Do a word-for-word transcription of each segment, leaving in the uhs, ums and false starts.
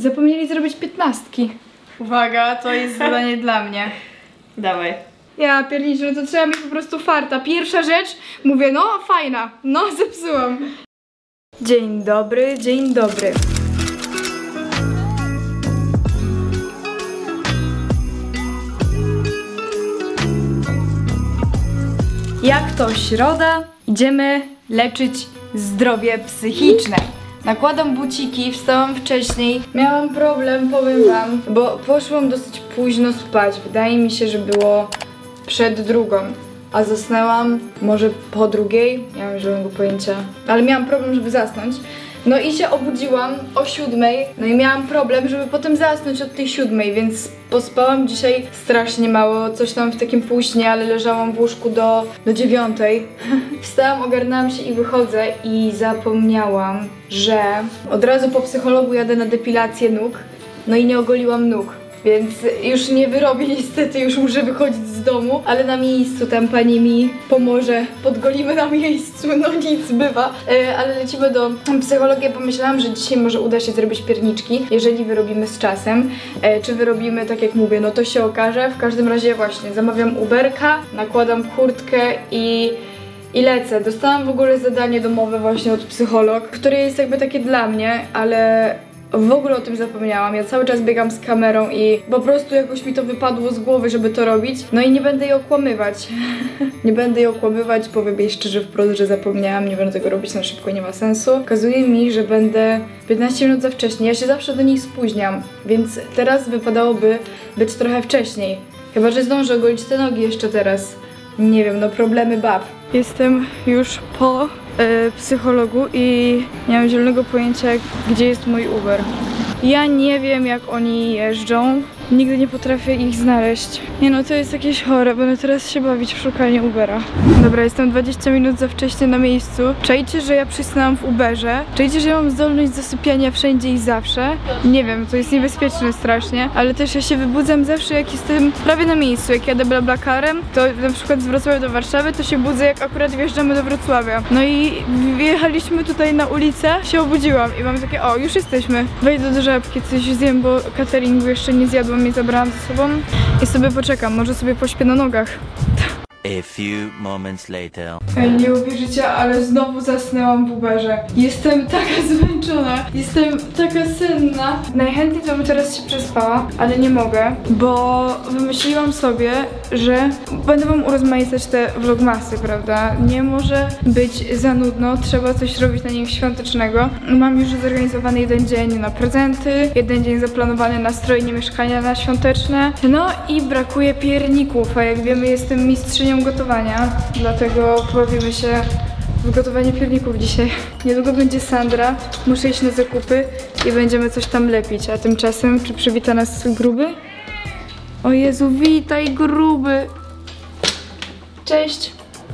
Zapomnieli zrobić piętnastki. Uwaga, to jest zadanie dla mnie. Dawaj. Ja pierniczę, no to trzeba mieć po prostu farta. Pierwsza rzecz, mówię, no fajna, no zepsułam. Dzień dobry, dzień dobry. Jak to środa, idziemy leczyć zdrowie psychiczne. Nakładam buciki, wstałam wcześniej. Miałam problem, powiem wam, bo poszłam dosyć późno spać. Wydaje mi się, że było przed drugą, a zasnęłam może po drugiej. Nie mam zielonego pojęcia, ale miałam problem, żeby zasnąć. No i się obudziłam o siódmej, no i miałam problem, żeby potem zasnąć od tej siódmej, więc pospałam dzisiaj strasznie mało, coś tam w takim późnie, ale leżałam w łóżku do, do dziewiątej. Wstałam, ogarnęłam się i wychodzę i zapomniałam, że od razu po psychologu jadę na depilację nóg, no i nie ogoliłam nóg. Więc już nie wyrobię niestety, już muszę wychodzić z domu, ale na miejscu tam pani mi pomoże, podgolimy na miejscu, no nic bywa. E, ale lecimy do psychologa, pomyślałam, że dzisiaj może uda się zrobić pierniczki, jeżeli wyrobimy z czasem. E, czy wyrobimy tak jak mówię, no to się okaże. W każdym razie właśnie zamawiam Uberka, nakładam kurtkę i... I lecę. Dostałam w ogóle zadanie domowe właśnie od psycholog, które jest jakby takie dla mnie, ale w ogóle o tym zapomniałam. Ja cały czas biegam z kamerą i po prostu jakoś mi to wypadło z głowy, żeby to robić. No i nie będę jej okłamywać. Nie będę jej okłamywać, powiem jej szczerze wprost, że zapomniałam, nie będę tego robić na szybko, nie ma sensu. Okazuje mi, że będę piętnaście minut za wcześnie. Ja się zawsze do niej spóźniam, więc teraz wypadałoby być trochę wcześniej. Chyba że zdążę ogolić te nogi jeszcze teraz. Nie wiem, no problemy bab. Jestem już po e, psychologu i nie mam zielonego pojęcia, gdzie jest mój Uber. Ja nie wiem, jak oni jeżdżą. Nigdy nie potrafię ich znaleźć. Nie no, to jest jakieś chore, będę teraz się bawić w szukaniu Ubera. Dobra, jestem dwadzieścia minut za wcześnie na miejscu. Czajcie, że ja przysnęłam w Uberze. Czajcie, że ja mam zdolność zasypiania wszędzie i zawsze. Nie wiem, to jest niebezpieczne strasznie, ale też ja się wybudzam zawsze, jak jestem prawie na miejscu. Jak jadę BlaBlaCarem, to na przykład z Wrocławia do Warszawy, to się budzę, jak akurat wjeżdżamy do Wrocławia. No i wjechaliśmy tutaj na ulicę, się obudziłam i mam takie, o, już jesteśmy. Wejdę do Żabki, coś zjem, bo cateringu jeszcze nie zjadłam. Nie zabrałam ze sobą i sobie poczekam, może sobie pośpię na nogach. A few moments later. Ej, nie uwierzycie, ale znowu zasnęłam w Uberze. Jestem taka zmęczona, jestem taka senna. Najchętniej to bym teraz się przespała, ale nie mogę, bo wymyśliłam sobie, że będę wam urozmaicać te vlogmasy, prawda? Nie może być za nudno, trzeba coś robić na nim świątecznego. Mam już zorganizowany jeden dzień na prezenty, jeden dzień zaplanowany na strojenie mieszkania na świąteczne. No i brakuje pierników, a jak wiemy, jestem mistrzynią gotowania, dlatego pobawimy się w gotowanie pierników dzisiaj. Niedługo będzie Sandra, muszę iść na zakupy i będziemy coś tam lepić, a tymczasem czy przywita nas Gruby? O Jezu, witaj Gruby! Cześć!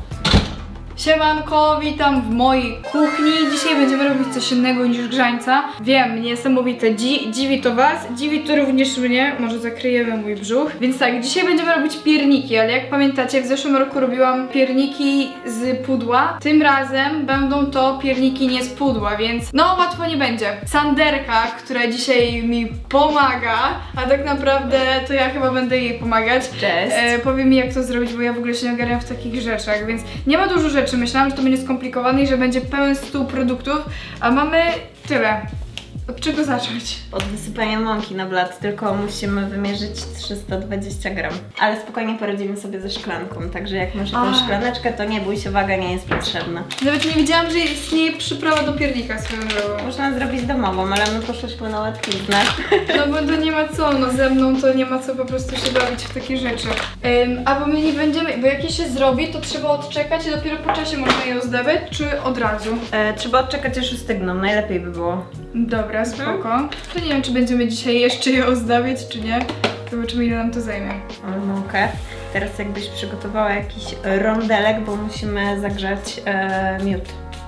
Siemanko, witam w mojej kuchni. Dzisiaj będziemy robić coś innego niż grzańca. Wiem, niesamowite, Dzi dziwi to was, dziwi to również mnie. Może zakryjemy mój brzuch. Więc tak, dzisiaj będziemy robić pierniki, ale jak pamiętacie, w zeszłym roku robiłam pierniki z pudła. Tym razem będą to pierniki nie z pudła, więc no łatwo nie będzie. Sanderka, która dzisiaj mi pomaga, a tak naprawdę to ja chyba będę jej pomagać. Cześć. E, powie mi, jak to zrobić, bo ja w ogóle się nie ogarniam w takich rzeczach, więc nie ma dużo rzeczy. Myślałam, że to będzie skomplikowane i że będzie pełen stół produktów, a mamy tyle. Od czego zacząć? Od wysypania mąki na blat, tylko musimy wymierzyć trzysta dwadzieścia gram. Ale spokojnie poradzimy sobie ze szklanką, także jak masz jakąś szklaneczkę, to nie bój się, waga nie jest potrzebna. Nawet nie wiedziałam, że istnieje przyprawa do piernika swoją drogą. Można zrobić domową, ale my poszłyśmy na łatwiznę. No bo to nie ma co, no ze mną to nie ma co po prostu się bawić w takie rzeczy. Um, a bo my nie będziemy, bo jak je się zrobi, to trzeba odczekać i dopiero po czasie można je ozdabiać, czy od razu? E, trzeba odczekać, aż ostygną, najlepiej by było. Dobra, spoko. Hmm. To nie wiem, czy będziemy dzisiaj jeszcze je ozdabiać, czy nie. Zobaczymy, ile nam to zajmie. Mąkę. Teraz jakbyś przygotowała jakiś rondelek, bo musimy zagrzać e, miód.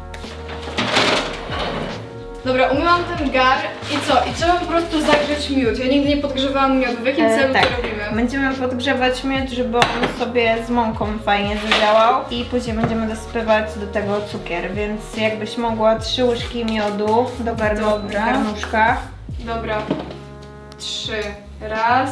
Dobra, umyłam ten gar i co? I trzeba po prostu zagrzać miód. Ja nigdy nie podgrzewałam miodu. W jakim celu e, tak. to robimy? Będziemy podgrzewać miód, żeby on sobie z mąką fajnie zadziałał i później będziemy dosypywać do tego cukier, więc jakbyś mogła trzy łyżki miodu do garnu garnuszka Dobra. Trzy. Raz.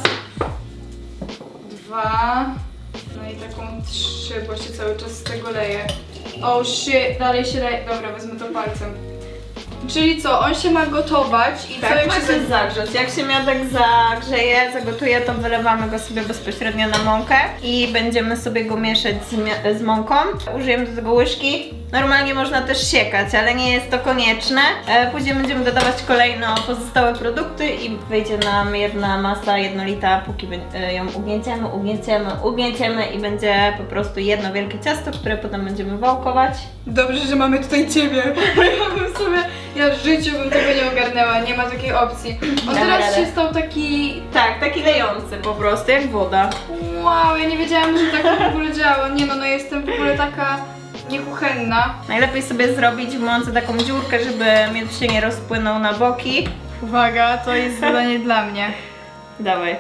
Dwa. No i taką trzy, bo się cały czas z tego leje. Oh shit, dalej się leje. Dobra, wezmę to palcem. Czyli co, on się ma gotować i Tak, co jak ma się się zagrzeć. Jak się miodek zagrzeje, zagotuje, to wylewamy go sobie bezpośrednio na mąkę i będziemy sobie go mieszać z, mi- z mąką. Użyjemy do tego łyżki. Normalnie można też siekać, ale nie jest to konieczne. E, później będziemy dodawać kolejno pozostałe produkty i wyjdzie nam jedna masa jednolita, póki e, ją ugnieciemy, ugnieciemy, ugnieciemy i będzie po prostu jedno wielkie ciasto, które potem będziemy wałkować. Dobrze, że mamy tutaj ciebie. Ja bym sobie, ja w życiu bym tego nie ogarnęła, nie ma takiej opcji. On Damy teraz radę. się stał taki... Tak, taki lejący po prostu, jak woda. Wow, ja nie wiedziałam, że tak to w ogóle działa. Nie no, no jestem w ogóle taka niekuchenna. Najlepiej sobie zrobić w mące taką dziurkę, żeby miód się nie rozpłynął na boki. Uwaga, to jest zadanie dla mnie. Dawaj.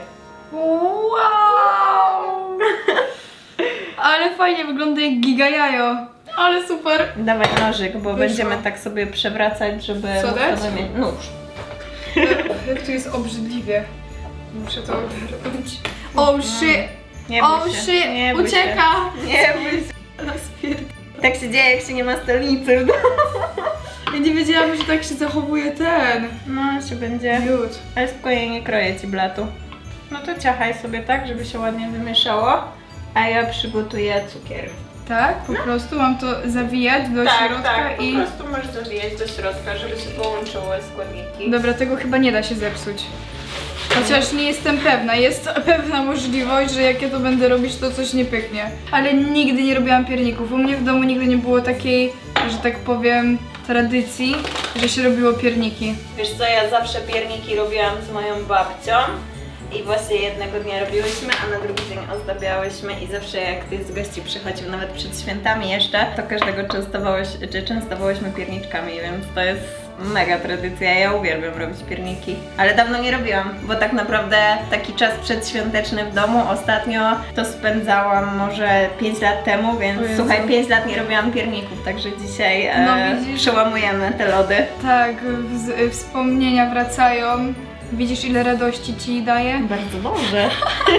Wow! Ale fajnie wygląda jak giga jajo. Ale super. Dawaj nożyk, bo Wyszło. będziemy tak sobie przewracać, żeby Co móc dać? to wymienić. Nóż. Jak tu jest obrzydliwie. Muszę to robić. Oh shit! Nie bój Oh się. shit! Nie bój Ucieka! Się. Nie bój się. Tak się dzieje, jak się nie ma stolicy w domu. Ja nie wiedziałam, że tak się zachowuje ten No, się będzie. miód. Ale spokojnie, nie kroję ci blatu. No to ciachaj sobie tak, żeby się ładnie wymieszało. A ja przygotuję cukier. Tak? Po prostu mam to zawijać do tak, środka tak, i... po prostu możesz zawijać do środka, żeby się połączyły składniki. Dobra, tego chyba nie da się zepsuć. Chociaż nie jestem pewna, jest pewna możliwość, że jak ja to będę robić, to coś nie pyknie. Ale nigdy nie robiłam pierników. U mnie w domu nigdy nie było takiej, że tak powiem, tradycji, że się robiło pierniki. Wiesz co, ja zawsze pierniki robiłam z moją babcią i właśnie jednego dnia robiłyśmy, a na drugi dzień ozdabiałyśmy i zawsze jak ktoś z gości przychodził, nawet przed świętami jeszcze, to każdego częstowałeś, czy częstowałyśmy pierniczkami, więc to jest mega tradycja, ja uwielbiam robić pierniki. Ale dawno nie robiłam, bo tak naprawdę taki czas przedświąteczny w domu ostatnio to spędzałam może pięć lat temu, więc słuchaj, pięć lat nie robiłam pierników, także dzisiaj e, No widzisz? przełamujemy te lody. Tak, wz- wspomnienia wracają. Widzisz, ile radości ci daje? Bardzo dobrze.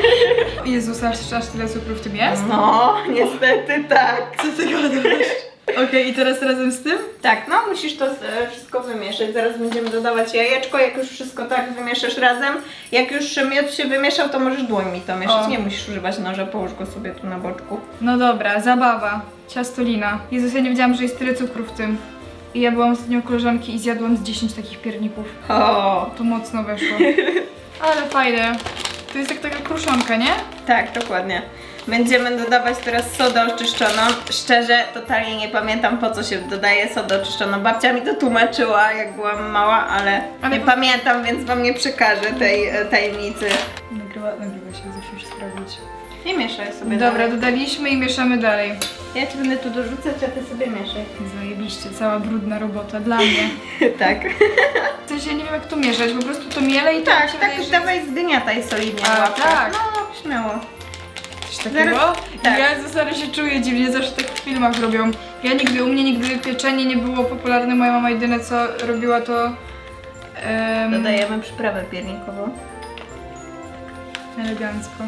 Jezus, aż, aż tyle cukru w tym jest? No, niestety tak. Co ty gadasz? Okej, i teraz razem z tym? Tak, no musisz to e, wszystko wymieszać. Zaraz będziemy dodawać jajeczko, jak już wszystko tak wymieszasz razem. Jak już miód się wymieszał, to możesz dłońmi to mieszać. O. Nie musisz używać noża, połóż go sobie tu na boczku. No dobra, zabawa. Ciastolina. Jezus, ja nie wiedziałam, że jest tyle cukru w tym. I ja byłam ostatnio u koleżanki i zjadłam z dziesięć takich pierników. O, To mocno weszło. Ale fajne. To jest jak taka kruszonka, nie? tak, dokładnie. Będziemy dodawać teraz sodę oczyszczoną. Szczerze, totalnie nie pamiętam, po co się dodaje sodę oczyszczoną. Babcia mi to tłumaczyła, jak byłam mała, ale, Ale nie po- pamiętam, więc wam nie przekażę tej e, tajemnicy. Nagrywa, nagrywa się, zawsze muszę sprawdzić. I mieszaj sobie Dobra, dalej. dodaliśmy i mieszamy dalej. Ja ci będę tu dorzucać, a ty sobie mieszaj. Zajebiście, cała brudna robota dla mnie. Tak. W sensie ja nie wiem jak to mieszać, po prostu to mielę i Tak, mi się tak, wydaje, że dawaj zgniataj solidnie. A, łapkę. tak. No, śmiało. coś takiego. Zaraz- tak. Ja zasadę się czuję dziwnie, zawsze tak w filmach robią. Ja nigdy, u mnie nigdy pieczenie nie było popularne, moja mama jedyne co robiła to... em, Dodajemy przyprawę piernikową. elegancko.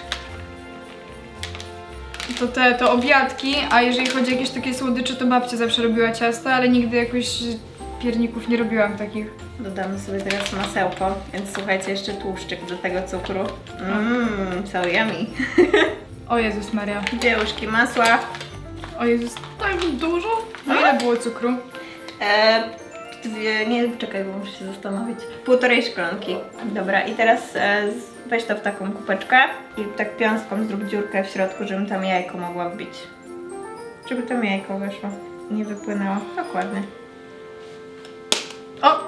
To te, to obiadki, a jeżeli chodzi o jakieś takie słodycze, to babcia zawsze robiła ciasta, ale nigdy jakoś pierników nie robiłam takich. Dodamy sobie teraz masełko, więc słuchajcie, jeszcze tłuszczyk do tego cukru. Mmm, so yummy. O Jezus Maria. Dwie łyżki masła. O Jezus, tak dużo? No ile było cukru? E, dwie, nie, czekaj, bo muszę się zastanowić. Półtorej szklanki. Dobra, i teraz e, z- weź to w taką kupeczkę i tak piąstką zrób dziurkę w środku, żebym tam jajko mogła wbić. Żeby tam jajko weszło. Nie wypłynęło. Dokładnie. O!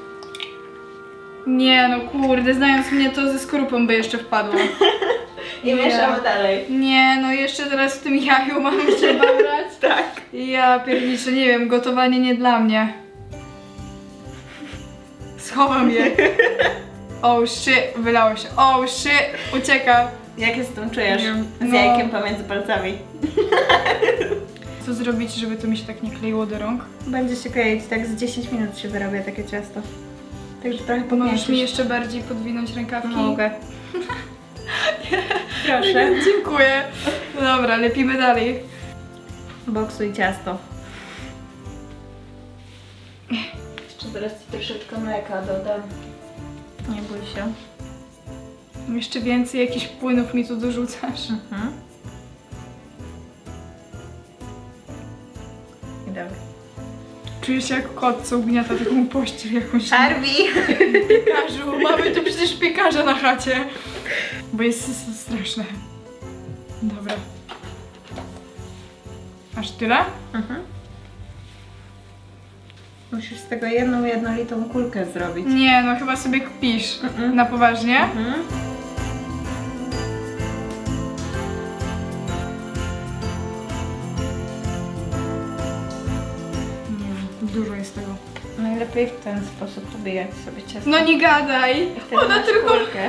Nie no kurde, znając mnie to ze skorupą by jeszcze wpadło. I Nie. mieszamy dalej. Nie no, jeszcze teraz w tym jaju mamy się babrać. Tak. Ja pierniczę, nie wiem, gotowanie nie dla mnie. Schowam je. Oh shit, wylało się. Oh shit, ucieka. Jak się z tym czujesz? Nie wiem. Z No. jajkiem pomiędzy palcami. Co zrobić, żeby to mi się tak nie kleiło do rąk? Będzie się kleić, tak z dziesięć minut się wyrabia takie ciasto. Także trochę Możesz mi pomniejszysz. jeszcze bardziej podwinąć rękawki? Mogę. Proszę. Dziękuję. Dobra, lepimy dalej. Boksuj ciasto. Jeszcze zaraz ci troszeczkę mleka dodam. Nie bój się. Jeszcze więcej jakichś płynów mi tu dorzucasz. Mhm. I dobra. Czuję się jak kot, co ugniata taką pościel jakąś. Arwi! Piekarzu, mamy tu przecież piekarza na chacie. Bo jest s- s- straszne. Dobra. Aż tyle? Mhm. Musisz z tego jedną jednolitą kulkę zrobić. Nie, no chyba sobie kpisz. Mhm. Na poważnie? Mhm. Nie, dużo jest tego. Najlepiej w ten sposób pobijać sobie ciasto. No nie gadaj! I wtedy Ona masz tylko... kulkę.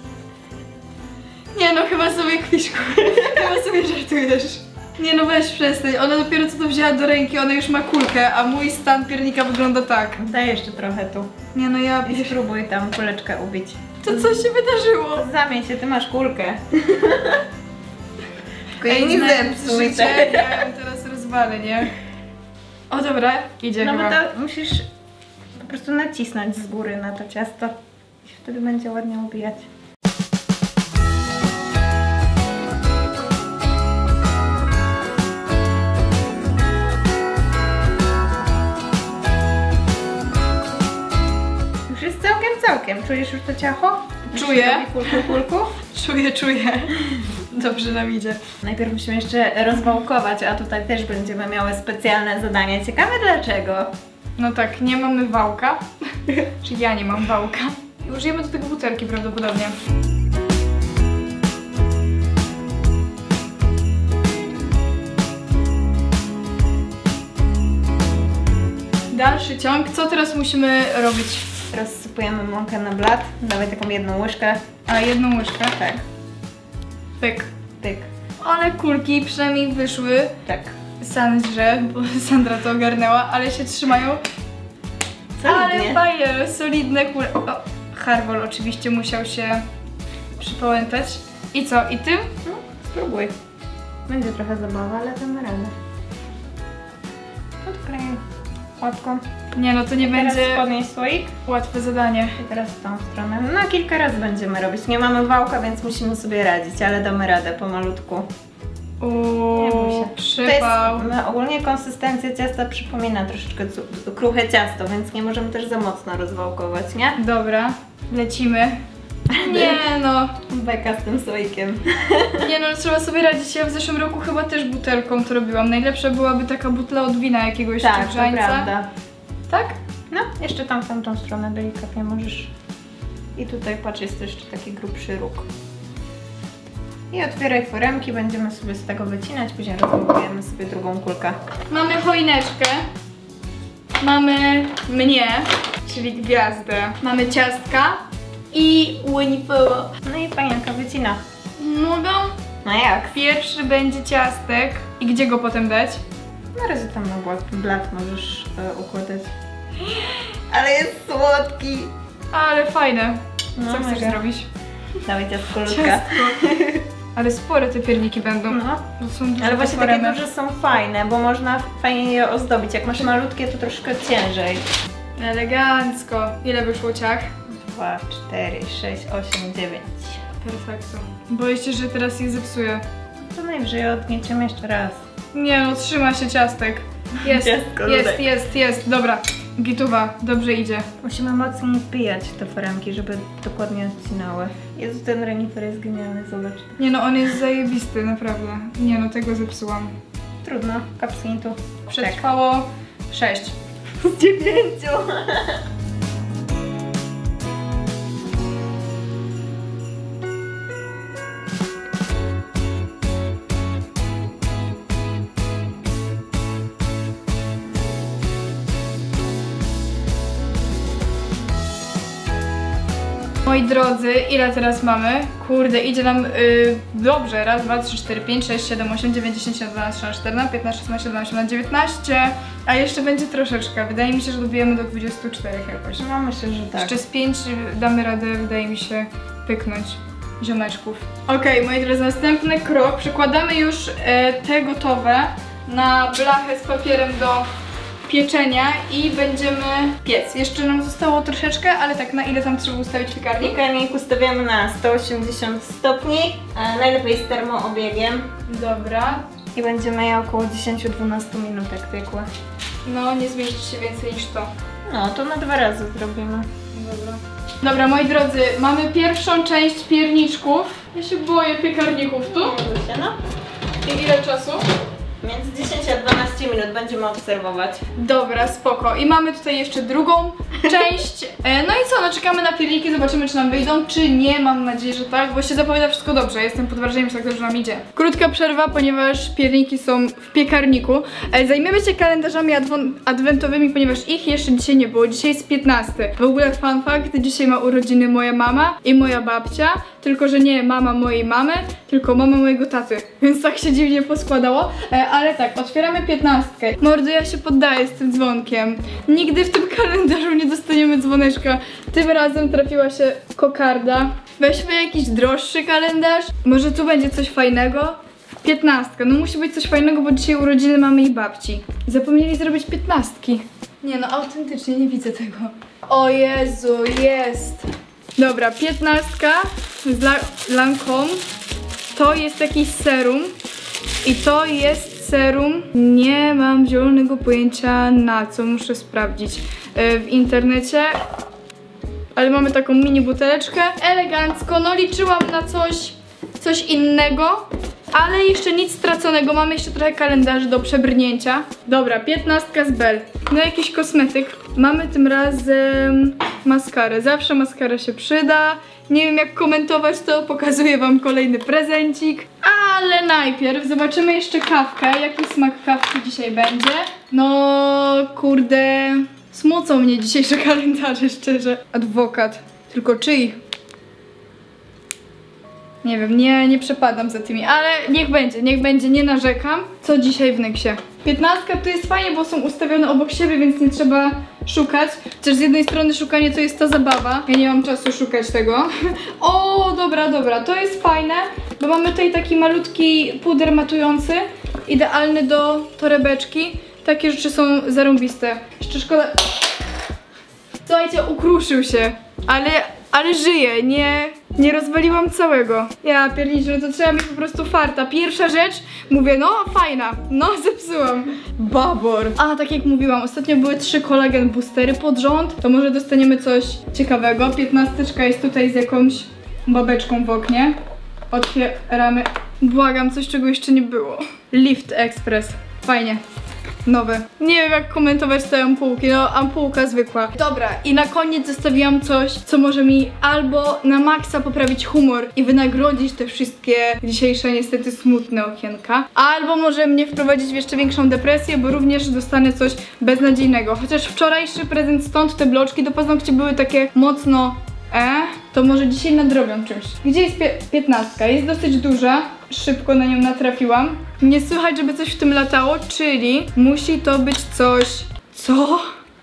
Nie no, chyba sobie kpisz. Chyba sobie żartujesz. Nie no, weź przestań. Ona dopiero co to wzięła do ręki, ona już ma kulkę, a mój stan piernika wygląda tak. Daj jeszcze trochę tu. Nie no, ja... I spróbuj tam kuleczkę ubić. To co się wydarzyło? Zamień się, ty masz kulkę. Tylko Ej, jej nie znając zepsuj. życie, ja ją teraz rozwalę, nie? O dobra, idzie No bo chyba. to musisz po prostu nacisnąć z góry na to ciasto. I wtedy będzie ładnie ubijać. Już jest całkiem, całkiem. Czujesz już to ciacho? Czuję. Kulku, kulku. Czuję, czuję. Dobrze nam idzie. Najpierw musimy jeszcze rozwałkować, a tutaj też będziemy miały specjalne zadanie. Ciekawe dlaczego? No tak, nie mamy wałka. Czy ja nie mam wałka. I użyjemy do tego butelki prawdopodobnie. Dalszy ciąg. Co teraz musimy robić? Rozsypujemy mąkę na blat. Dawaj taką jedną łyżkę. A, jedną łyżkę. Tak, Pyk. pyk. Ale kulki przynajmniej wyszły. Tak. Sandrze, bo Sandra to ogarnęła, ale się trzymają. Ale Solidnie. fajne, solidne kule. O, Harwol oczywiście musiał się przypałętać. I co? I tym? No, spróbuj. Będzie trochę zabawa, ale damy radę. Odklej łapką. Nie no, to nie Teraz będzie podnieś słoik. łatwe zadanie. I teraz w tą stronę. No kilka razy będziemy robić. Nie mamy wałka, więc musimy sobie radzić, ale damy radę pomalutku. Nie bój Uuu, się. przypał. To jest, no, ogólnie konsystencja ciasta przypomina troszeczkę cu- kruche ciasto, więc nie możemy też za mocno rozwałkować, nie? Dobra, lecimy. Nie no, Beka z tym słoikiem. nie no, trzeba sobie radzić. Ja w zeszłym roku chyba też butelką to robiłam. Najlepsza byłaby taka butla od wina jakiegoś Tak, to grzańca. prawda. Tak? No, jeszcze tam w tamtą stronę delikatnie możesz. I tutaj patrz, jest jeszcze taki grubszy róg. I otwieraj foremki, będziemy sobie z tego wycinać, później rozwałkujemy sobie drugą kulkę. Mamy choineczkę. Mamy mnie, czyli gwiazdę. Mamy ciastka i łynifyło. No i panienka wycina. Mogę? No jak? Pierwszy będzie ciastek. I gdzie go potem dać? Na razie tam na blat, blat możesz e, układać. Ale jest słodki! Ale fajne. No, Co chcesz mega. zrobić? Dawaj ciastko ludka. Ciastko. Ale spore te pierniki będą. No. Bo są duże Ale właśnie te takie foremy. duże są fajne, bo można fajnie je ozdobić. Jak masz malutkie, to troszkę ciężej. Elegancko. Ile wyszło ciach? dwa, cztery, sześć, osiem, dziewięć. Perfekto. Boję się, że teraz je zepsuję. To najwyżej odgnieciemy jeszcze raz. Nie no, trzyma się ciastek. Jest, Ciastko jest, ludek. jest, jest. Dobra. Gituwa, dobrze idzie. Musimy mocniej wbijać te foremki, żeby dokładnie odcinały. Jezu, ten renifer jest genialny, zobacz. Nie no, on jest zajebisty, naprawdę. Nie no, tego zepsułam. Trudno, kapsnitu. Przetrwało sześć. Z dziewięciu. Moi drodzy, ile teraz mamy? Kurde, idzie nam yy, dobrze. Raz, dwa, trzy, cztery, pięć, sześć, siedem, osiem, dziewięć, dziesięć, jedenaście, dwanaście, czternaście, piętnaście, szesnaście, siedemnaście, osiemnaście, dziewiętnaście. A jeszcze będzie troszeczkę. Wydaje mi się, że dobijemy do dwudziestu czterech jakoś. No myślę, że tak. Jeszcze z pięć damy radę, wydaje mi się, pyknąć ziomeczków. Okej, moi drodzy, następny krok. Przykładamy już e, te gotowe na blachę z papierem do pieczenia i będziemy piec. Jeszcze nam zostało troszeczkę, ale tak, na ile tam trzeba ustawić piekarnik? Piekarnik ustawiamy na sto osiemdziesiąt stopni, e, najlepiej z termoobiegiem. Dobra. I będziemy je około dziesięć do dwunastu minutek piekły. No, nie zmieści się więcej niż to. No, to na dwa razy zrobimy. Dobra. Dobra, moi drodzy, mamy pierwszą część pierniczków. Ja się boję piekarników tu. No. I ile czasu? Między dziesięć a dwanaście minut będziemy obserwować. Dobra, spoko. I mamy tutaj jeszcze drugą część. E, no i co, no czekamy na pierniki, zobaczymy czy nam wyjdą, czy nie. Mam nadzieję, że tak, bo się zapowiada wszystko dobrze. Jestem pod wrażeniem, że tak dobrze nam idzie. Krótka przerwa, ponieważ pierniki są w piekarniku. E, zajmiemy się kalendarzami adwentowymi, ponieważ ich jeszcze dzisiaj nie było. Dzisiaj jest piętnasty. W ogóle fun fact, dzisiaj ma urodziny moja mama i moja babcia. Tylko, że nie mama mojej mamy, tylko mama mojego taty. Więc tak się dziwnie poskładało. E, ale tak, otwieramy piętnastkę. Mordo, ja się poddaję z tym dzwonkiem. Nigdy w tym kalendarzu nie dostaniemy dzwoneczka. Tym razem trafiła się kokarda. Weźmy jakiś droższy kalendarz. Może tu będzie coś fajnego? Piętnastka, no musi być coś fajnego, bo dzisiaj urodziny mamy i babci. Zapomnieli zrobić piętnastki. Nie no, autentycznie nie widzę tego. O Jezu, jest! Dobra, piętnastka z La Lancome. To jest jakiś serum. I to jest serum. Nie mam zielonego pojęcia na co, muszę sprawdzić yy, w internecie. Ale mamy taką mini buteleczkę. Elegancko, no liczyłam na coś, coś innego. Ale jeszcze nic straconego, mamy jeszcze trochę kalendarzy do przebrnięcia. Dobra, piętnastka z Bell. No jakiś kosmetyk. Mamy tym razem maskarę. Zawsze maskara się przyda. Nie wiem jak komentować to, pokazuję wam kolejny prezencik. Ale najpierw zobaczymy jeszcze kawkę. Jaki smak kawki dzisiaj będzie? No kurde, smucą mnie dzisiejsze kalendarze, szczerze. Adwokat. Tylko czyj? Nie wiem, nie, nie przepadam za tymi, ale niech będzie, niech będzie, nie narzekam. Co dzisiaj w Nexie? Piętnastka to jest fajnie, bo są ustawione obok siebie, więc nie trzeba szukać. Chociaż z jednej strony szukanie to jest ta zabawa. Ja nie mam czasu szukać tego. O, dobra, dobra, to jest fajne, bo mamy tutaj taki malutki puder matujący, idealny do torebeczki. Takie rzeczy są zarąbiste. Jeszcze szkoda... Słuchajcie, ukruszył się, ale... Ale żyję, nie, nie rozwaliłam całego. Ja pierniczę, no to trzeba mieć po prostu farta. Pierwsza rzecz, mówię, no fajna, no zepsułam. Babor. A, tak jak mówiłam, ostatnio były trzy kolagen boostery pod rząd, to może dostaniemy coś ciekawego. Piętnasteczka jest tutaj z jakąś babeczką w oknie. Otwieramy. Błagam, coś czego jeszcze nie było. Lift Express. Fajnie. Nowe. Nie wiem jak komentować te ampułki, no ampułka zwykła. Dobra, i na koniec zostawiłam coś, co może mi albo na maksa poprawić humor i wynagrodzić te wszystkie dzisiejsze niestety smutne okienka, albo może mnie wprowadzić w jeszcze większą depresję, bo również dostanę coś beznadziejnego. Chociaż wczorajszy prezent stąd, te bloczki do paznokci były takie mocno E, to może dzisiaj nadrobią czymś. Gdzie jest piętnastka? Jest dosyć duża. Szybko na nią natrafiłam. Nie słychać, żeby coś w tym latało, czyli musi to być coś... Co?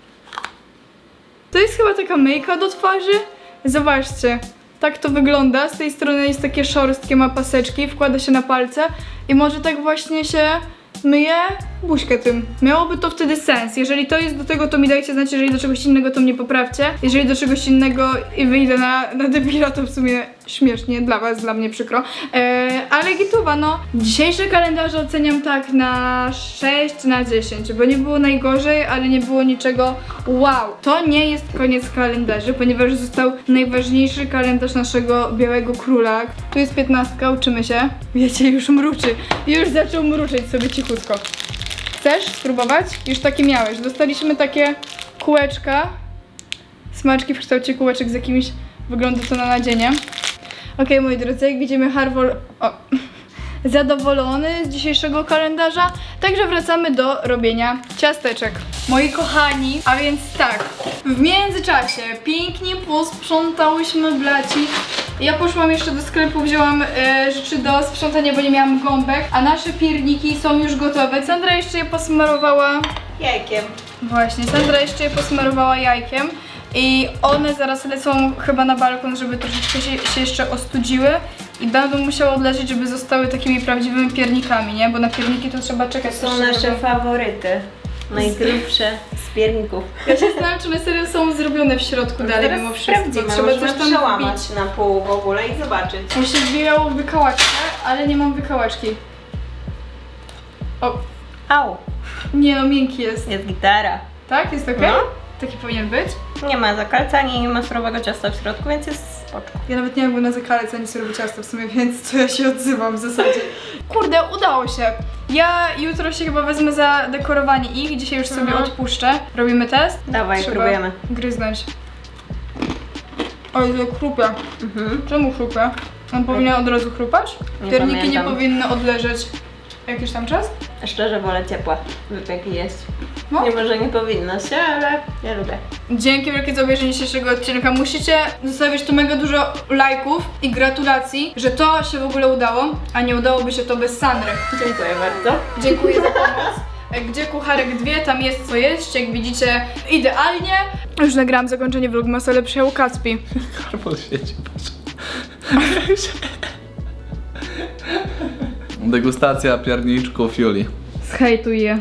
To jest chyba taka myjka do twarzy? Zobaczcie. Tak to wygląda. Z tej strony jest takie szorstkie, ma paseczki, wkłada się na palce i może tak właśnie się myję buźkę tym. Miałoby to wtedy sens. Jeżeli to jest do tego, to mi dajcie znać, jeżeli do czegoś innego, to mnie poprawcie. Jeżeli do czegoś innego i wyjdę na, na debila, to w sumie śmiesznie, dla was, dla mnie przykro. Eee, ale gituwa, no. Dzisiejsze kalendarze oceniam tak na sześć na dziesięć, bo nie było najgorzej, ale nie było niczego wow. To nie jest koniec kalendarzy, ponieważ został najważniejszy kalendarz naszego Białego Króla. Tu jest piętnastka, uczymy się. Wiecie, już mruczy. Już zaczął mruczyć sobie cichutko. Chcesz spróbować? Już takie miałeś. Dostaliśmy takie kółeczka. Smaczki w kształcie kółeczek z jakimś... Wygląda to na nadzienie. Ok, moi drodzy, jak widzimy Harvol... O. zadowolony z dzisiejszego kalendarza. Także wracamy do robienia ciasteczek. Moi kochani, a więc tak, w międzyczasie pięknie posprzątałyśmy blacik. Ja poszłam jeszcze do sklepu, wzięłam e, rzeczy do sprzątania, bo nie miałam gąbek, a nasze pierniki są już gotowe. Sandra jeszcze je posmarowała Jajkiem. Właśnie, Sandra jeszcze je posmarowała jajkiem i one zaraz lecą chyba na balkon, żeby troszeczkę się, się jeszcze ostudziły i będą musiały odleżeć, żeby zostały takimi prawdziwymi piernikami, nie? Bo na pierniki to trzeba czekać. To są nasze faworyty. Najgrubsze z pierników. Ja się zastanawiam, czy one serio są zrobione w środku dalej mimo wszystko. Trzeba coś tam przełamać wbić na pół w ogóle i zobaczyć. Mi się wbijało wykałaczkę, ale nie mam wykałaczki. O, Au, nie no, miękki jest. jest gitara. Tak? Jest okej? No. Taki powinien być? Nie ma zakalcania i nie ma surowego ciasta w środku, więc jest spoczko. Ja nawet nie wiem, na zakalec ani surowe ciasto w sumie, więc co ja się odzywam w zasadzie. Kurde, udało się. Ja jutro się chyba wezmę za dekorowanie ich, dzisiaj już sobie Mhm. odpuszczę. Robimy test? Dawaj, Trzeba próbujemy. gryznąć. Oj, to chrupia. Mhm. Czemu chrupia? On powinien od razu chrupać? Nie Pierniki pamiętam. nie powinny odleżeć jakiś tam czas? Szczerze wolę ciepłe wypieki jeść. No. Nie może nie powinno się, ale ja lubię. Dzięki wielkie za obejrzenie dzisiejszego odcinka. Musicie zostawić tu mega dużo lajków i gratulacji, że to się w ogóle udało, a nie udałoby się to bez Sandry. Dziękuję bardzo. Dziękuję za pomoc. Gdzie kucharek dwie, tam jest co jeść, jak widzicie idealnie. Już nagrałam zakończenie vlogmasa, ale przyjechał Kacpi. Karbol świeci, Degustacja pierniczków Julii. Zhejtuję.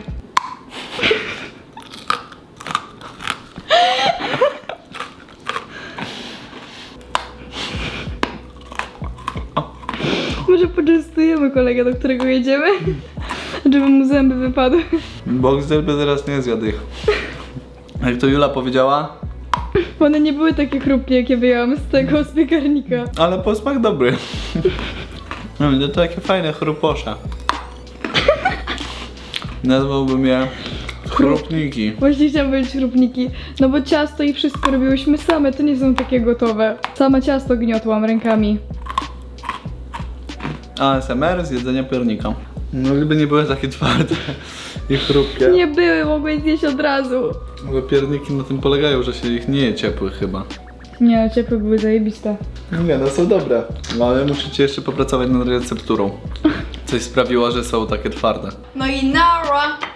Może poczęstujemy kolegę, do którego jedziemy? Żeby mu zęby wypadły. Boxer by teraz nie zjadł ich. Jak to Jula powiedziała, One nie były takie chrupkie, jakie wyjęłam z tego z piekarnika. ale posmak dobry. No to takie fajne chruposze. Nazwałbym je chrupniki. Właśnie chciałam powiedzieć chrupniki. No bo ciasto i wszystko robiłyśmy same, to nie są takie gotowe. Same ciasto gniotłam rękami. A S M R z jedzenia piernika. No gdyby nie były takie twarde i chrupkie. Nie były, mogłeś zjeść od razu. Bo pierniki na tym polegają, że się ich nie je ciepłych chyba. Nie, no ciepłe były zajebiste. Nie, no są dobre. No ale musicie jeszcze popracować nad recepturą. Coś sprawiło, że są takie twarde. No i nara!